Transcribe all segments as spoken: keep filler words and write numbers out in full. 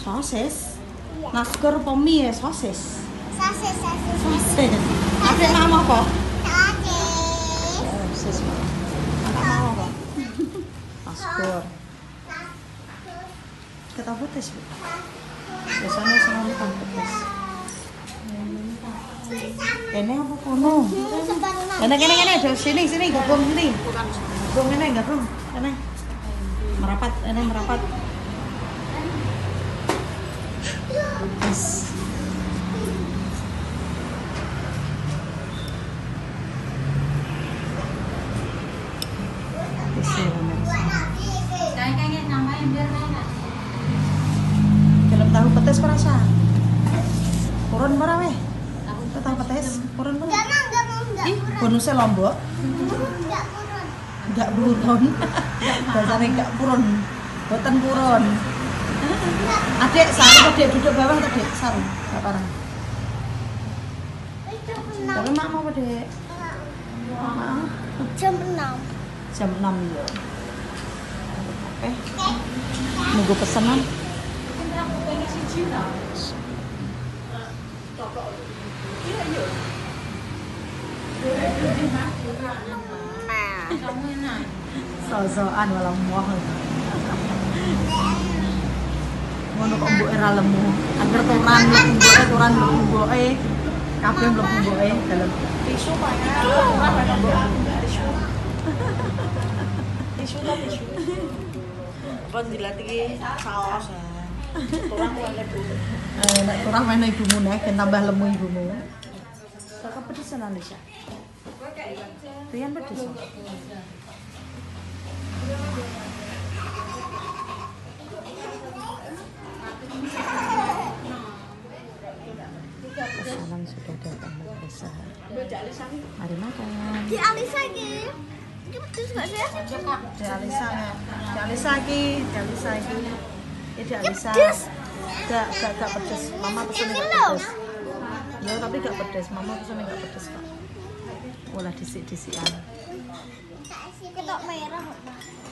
Sosis. Nasgor apa mie ya sosis? Sosis, sosis, Sosis. Adek mau apa? sosis. Sosis. Adek mau apa? Nasgor. Kita pedes, Bu. Biasanya selalu kan pedes. Ini apa kono? Kene kene kene aja sini sini gabung sini. Gabung kene gabung. Kene. Merapat, ini merapat. Yes. Kayak namanya biar enak. Film tahu petis perasa. Purun berapa weh? Tahu petis, purun berapa? Enggak mau, enggak mau, enggak Ih, purun. bonusnya lombok. Enggak purun. Enggak purun. Dasarnya enggak purun. Boten purun. Adek, saru adek duduk bawah tadi, saru. Enggak parah. Itu enam. Tapi mak mau apa, Dek? Mak. Jam enam. Jam enam ya. Oke. Nunggu pesanan. Kamu enak. So-soan walau muah. Ngono kok mbok era lemu. Angger turan mboke turan mboke. Kabeh mlebu mboke dalem. Tisu banyak. Murah banyak tisu. Tisu lah tisu. Kon dilatih saus. Kurang kuwi Bu. Eh nek kurang mana ibumu nek ben tambah lemu ibumu. Kakak pedesan Alisha. Rian pedes. Pesanan sudah datang besar. Mari makan. Di Alisa iki. Iki pedes gak sih? Di Alisa nek. Di Alisa iki, di Alisa iki. Ini di Alisa. Pedes. Gak, gak, gak pedes. Mama pesan Ini gak loh. pedes. Ya tapi gak pedes. Mama pesan gak pedes kok. Olah disik-disikan. Ketok merah kok.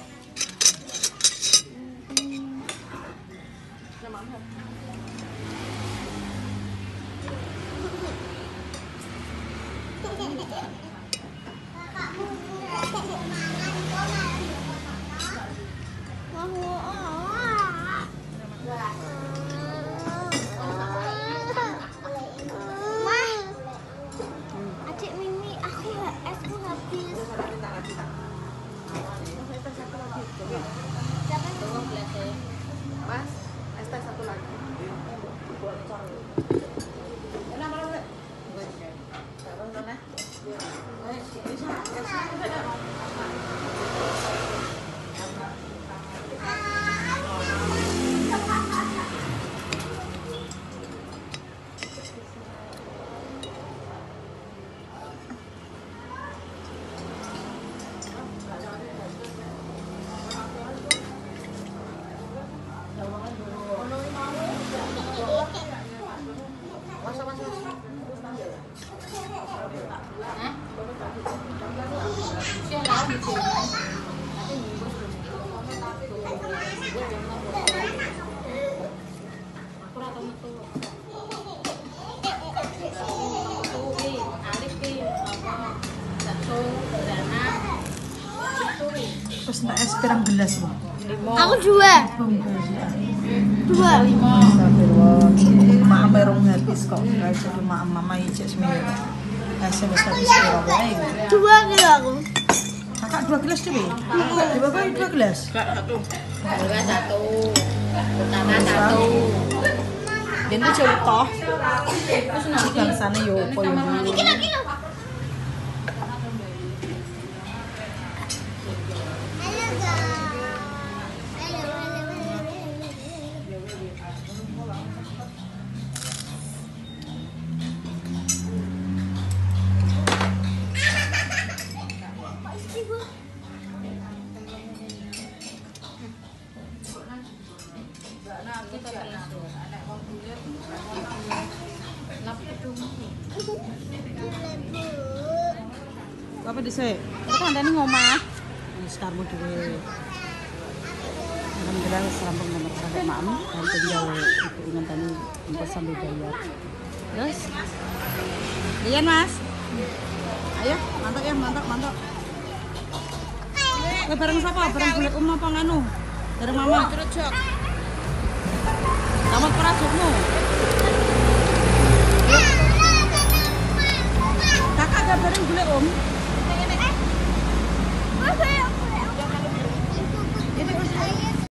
Adik Mimi, aku esku habis. Siapa itu? Mas, es teh satu lagi. Enak mana boleh? Taruh sana. Eh, bisa. Terus nak es pirang gelas, Bang? Aku dua. Dua. Mak merong habis kok. Enggak jadi mak mama ijek seminggu. Kasih besar habis piro wae. Dua kilo aku. Kakak dua gelas deh. Coba kau dua gelas. Satu. Dua satu. Utama satu. Dan itu contoh. Terus nanti Bangsane yo opo yo. Kilo kilo. Apa dhisik? Kandhane ngomah. Wis karmu dhewe. Alhamdulillah serampung nomor satu mam dan tinggal ibu ingat tadi ongkos sambil bayar. Terus, Lian mas, ayo mantap ya mantap mantap. Eh bareng siapa? Bareng boleh um apa nganu? Bareng mama. Terus jok. Kamu perasukmu.